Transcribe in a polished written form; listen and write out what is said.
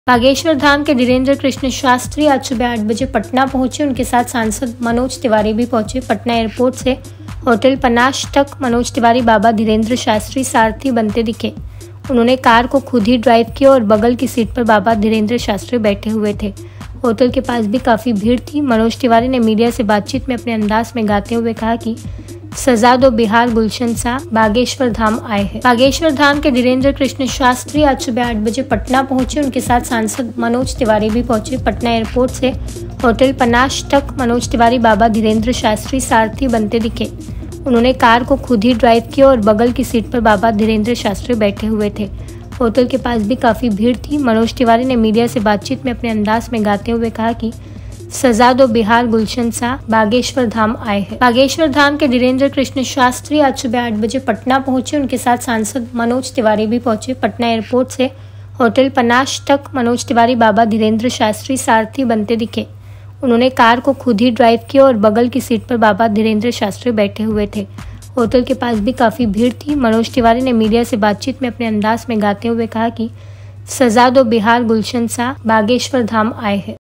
बागेश्वर धाम के धीरेन्द्र कृष्ण शास्त्री आज सुबह 8 बजे पटना पहुंचे। उनके साथ सांसद मनोज तिवारी भी पहुंचे। पटना एयरपोर्ट से होटल पनाश तक मनोज तिवारी बाबा धीरेन्द्र शास्त्री सारथी बनते दिखे। उन्होंने कार को खुद ही ड्राइव किया और बगल की सीट पर बाबा धीरेन्द्र शास्त्री बैठे हुए थे। होटल के पास भी काफी भीड़ थी। मनोज तिवारी ने मीडिया से बातचीत में अपने अंदाज में गाते हुए कहा कि सजा दो बिहार गुलशन सा बागेश्वर धाम आए हैं। बागेश्वर धाम के धीरेन्द्र कृष्ण शास्त्री आज सुबह 8 बजे पटना पहुंचे। उनके साथ सांसद मनोज तिवारी भी पहुंचे। पटना एयरपोर्ट से होटल पनाश तक मनोज तिवारी बाबा धीरेन्द्र शास्त्री सारथी बनते दिखे। उन्होंने कार को खुद ही ड्राइव किया और बगल की सीट पर बाबा धीरेन्द्र शास्त्री बैठे हुए थे। होटल के पास भी काफी भीड़ थी। मनोज तिवारी ने मीडिया से बातचीत में अपने अंदाज में गाते हुए कहा कि सजा दो बिहार गुलशन सा बागेश्वर धाम आए हैं। बागेश्वर धाम के धीरेन्द्र कृष्ण शास्त्री आज सुबह 8 बजे पटना पहुंचे। उनके साथ सांसद मनोज तिवारी भी पहुंचे। पटना एयरपोर्ट से होटल पनाश तक मनोज तिवारी बाबा धीरेन्द्र शास्त्री सारथी बनते दिखे। उन्होंने कार को खुद ही ड्राइव किया और बगल की सीट पर बाबा धीरेन्द्र शास्त्री बैठे हुए थे। होटल के पास भी काफी भीड़ थी। मनोज तिवारी ने मीडिया से बातचीत में अपने अंदाज में गाते हुए कहा कि सजा दो बिहार गुलशन सा बागेश्वर धाम आए हैं।